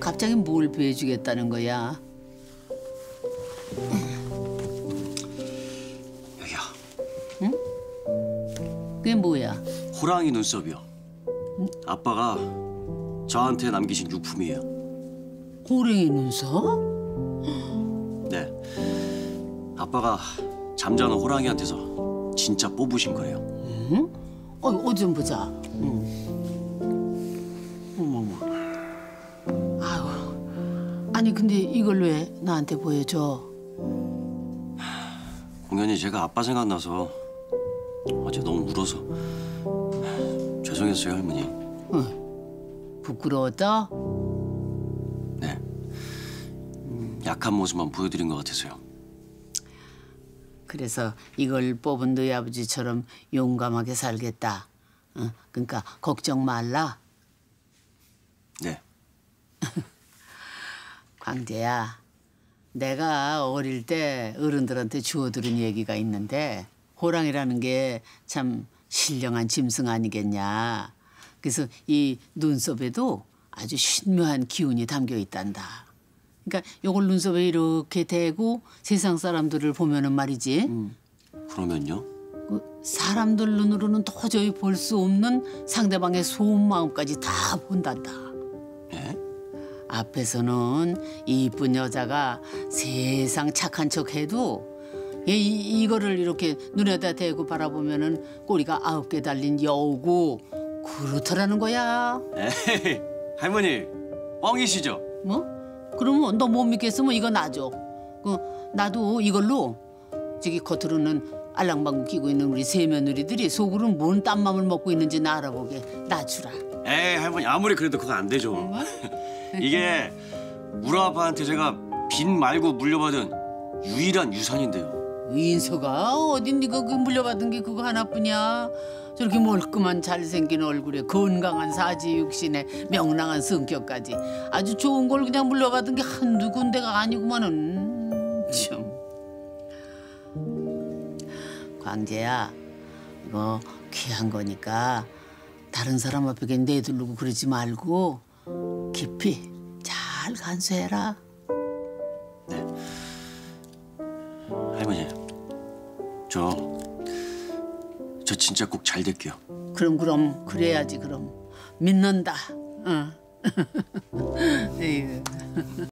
갑자기 뭘 배워주겠다는 거야? 여기야. 응? 그게 뭐야? 호랑이 눈썹이요. 아빠가 저한테 남기신 유품이에요. 호랭이 눈썹? 네. 아빠가 잠자는 호랑이한테서 진짜 뽑으신 거예요. 응? 어디 좀 보자. 어머머. 아유, 아니 근데 이걸 왜 나한테 보여줘? 공연히 제가 아빠 생각나서 어제 너무 울어서 죄송했어요, 할머니. 부끄러웠다? 네. 약한 모습만 보여드린 것 같아서요. 그래서 이걸 뽑은 너희 아버지처럼 용감하게 살겠다. 그러니까 걱정 말라. 네. 광재야, 내가 어릴 때 어른들한테 주워들은 얘기가 있는데 호랑이라는 게 참 신령한 짐승 아니겠냐. 그래서 이 눈썹에도 아주 신묘한 기운이 담겨 있단다. 그러니까 요걸 눈썹에 이렇게 대고 세상 사람들을 보면은 말이지. 그러면요? 그 사람들 눈으로는 도저히 볼 수 없는 상대방의 속마음까지 다 본단다. 예? 앞에서는 이쁜 여자가 세상 착한 척해도 이거를 이렇게 눈에다 대고 바라보면은 꼬리가 9개 달린 여우고 그렇더라는 거야. 에이, 할머니 뻥이시죠? 뭐? 그러면 너 못 믿겠으면 이거 놔줘. 나도 이걸로 저기 겉으로는 알랑방구 끼고 있는 우리 세 며느리들이 속으로는 뭔 딴맘을 먹고 있는지 나 알아보게 놔주라. 에이, 할머니 아무리 그래도 그건 안 되죠. 이게 우리 아빠한테 제가 빚 말고 물려받은 유일한 유산인데요. 인서가 어딘 네가 그 물려받은 게 그거 하나뿐이야. 저렇게 멀끔한 잘생긴 얼굴에 건강한 사지육신에 명랑한 성격까지 아주 좋은 걸 그냥 물려받은 게 한두 군데가 아니구만은. 참. 광재야, 이거 귀한 거니까 다른 사람 앞에 내두르고 그러지 말고 깊이 잘 간수해라. 네. 할머니, 저 진짜 꼭 잘 될게요. 그럼 그래야지. 그럼 믿는다. 응. 에이구.